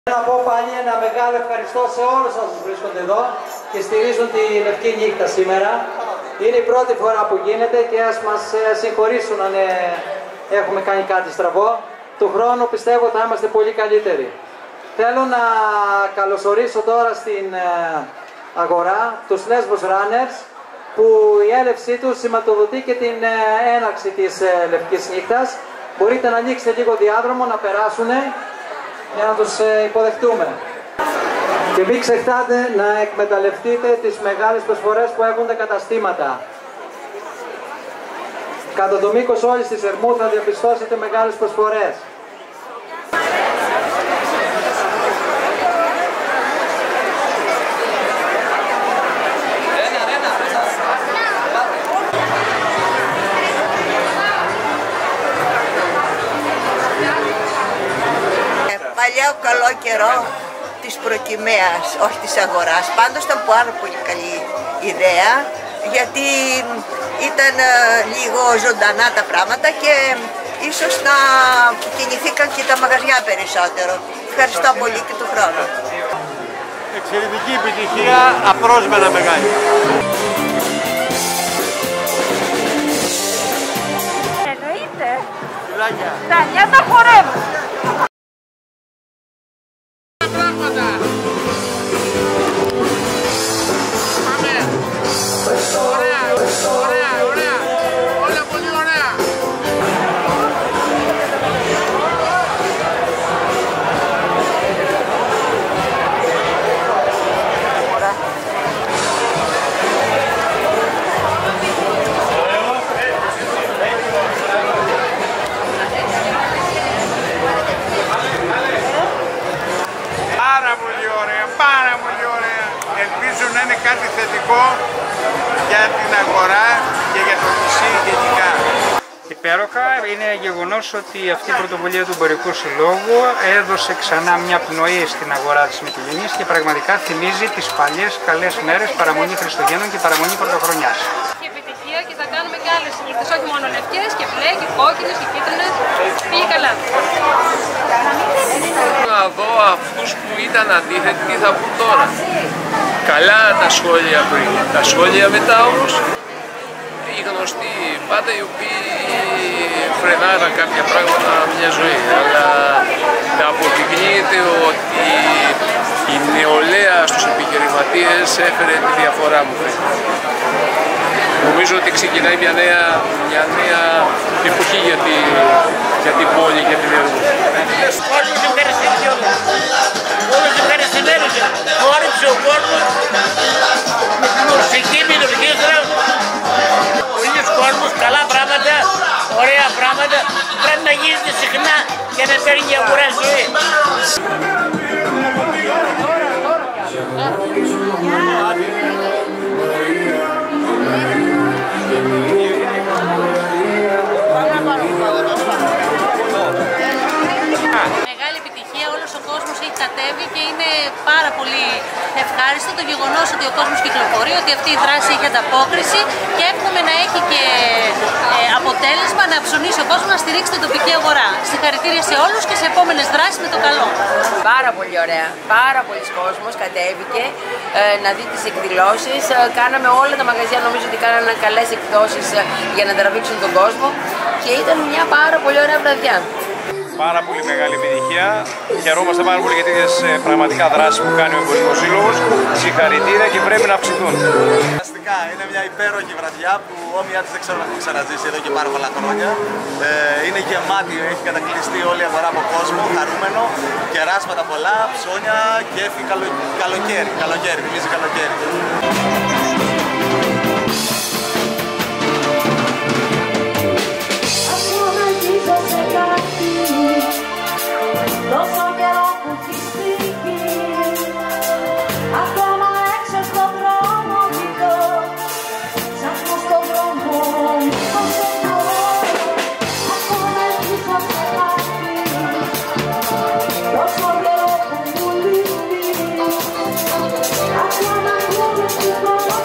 Να πω πάλι ένα μεγάλο ευχαριστώ σε όλους όσους βρίσκονται εδώ και στηρίζουν τη Λευκή Νύχτα σήμερα. Είναι η πρώτη φορά που γίνεται και ας μας συγχωρήσουν αν έχουμε κάνει κάτι στραβό. Του χρόνου πιστεύω θα είμαστε πολύ καλύτεροι. Θέλω να καλωσορίσω τώρα στην αγορά τους Lesbos Runners, που η έλευσή τους σηματοδοτεί και την έναρξη της Λευκής Νύχτας. Μπορείτε να ανοίξετε λίγο διάδρομο, να περάσουν για να τους υποδεχτούμε. Και μην ξεχνάτε να εκμεταλλευτείτε τις μεγάλες προσφορές που έχουν τα καταστήματα. Κατά το μήκος όλης της Ερμού θα διαπιστώσετε μεγάλες προσφορές. Παλιά ο καλό καιρό της προκυμαίας, όχι της αγοράς. Πάντως ήταν πάρα πολύ καλή ιδέα, γιατί ήταν λίγο ζωντανά τα πράγματα και ίσως να κινηθήκαν και τα μαγαζιά περισσότερο. Ευχαριστώ πολύ και του χρόνου. Εξαιρετική επιτυχία, απρόσμενα μεγάλη. Εννοείται. Φιλάκια. Τα νιάτα χορεύουν. Πάρα πολύ ωραία. Ελπίζω να είναι κάτι θετικό για την αγορά και για το νησί γενικά. Υπέροχα. Είναι γεγονός ότι αυτή η πρωτοβουλία του Εμπορικού Συλλόγου έδωσε ξανά μια πνοή στην αγορά της Μυτιληνής και πραγματικά θυμίζει τις παλιές καλές μέρες, παραμονή Χριστουγέννων και παραμονή Πρωτοχρονιάς. Έχει επιτυχία και θα κάνουμε και άλλες νύχτες, όχι μόνο λευκές και μπλε και κόκκινες και κίτρινες. Πήγε καλά. Να δω αυτούς που ήταν αντίθετοι τι θα πούν τώρα. Καλά τα σχόλια πριν, τα σχόλια μετά όμως. Οι γνωστοί πάντα οι οποίοι φρενάραν κάποια πράγματα μια ζωή, αλλά αποδεικνύεται ότι η νεολαία στους επιχειρηματίες έφερε τη διαφορά μου. Νομίζω ότι ξεκινάει μια νέα εποχή για την πόλη και την Ερμού. Όλους ευχαριστημένοι όλους. Όλους ευχαριστημένοι. Χόρεψε ο κόσμος με την μουσική, με την ορχήστρα. Πολλοί κόσμος, καλά πράγματα, ωραία πράγματα. Πρέπει να γίνεται συχνά για να παίρνει η αγορά ζωή. Μεγάλη επιτυχία, όλος ο κόσμος έχει κατέβει και είναι πάρα πολύ ευχάριστο το γεγονός ότι ο κόσμος κυκλοφορεί, ότι αυτή η δράση έχει ανταπόκριση και εύχομαι να έχει και αποτέλεσμα να ψωνίσει ο κόσμος να στηρίξει την τοπική αγορά. Συγχαρητήρια σε όλους και σε επόμενες δράσεις με το καλό. Πάρα πολύ ωραία. Πάρα πολλοί κόσμος κατέβηκε να δει τις εκδηλώσεις. Κάναμε όλα τα μαγαζιά, νομίζω ότι κάνανε καλές εκδόσεις για να τραβήξουν τον κόσμο και ήταν μια πάρα πολύ ωραία βραδιά. Πάρα πολύ μεγάλη επιτυχία. Χαιρόμαστε πάρα πολύ για τέτοιες πραγματικά δράσεις που κάνει ο Εμπορικός Σύλλογος. Συγχαρητήρια και πρέπει να αυξηθούν. Φανταστικά, είναι μια υπέροχη βραδιά που όμοιά της δεν ξέρω να έχω ξαναζήσει εδώ και πάρα πολλά χρόνια. Είναι γεμάτη, έχει κατακλειστεί όλη η αγορά από κόσμο, χαρούμενο, κεράσματα πολλά, ψώνια, κέφι, καλοκαίρι, θυμίζει καλοκαίρι. Ακόμα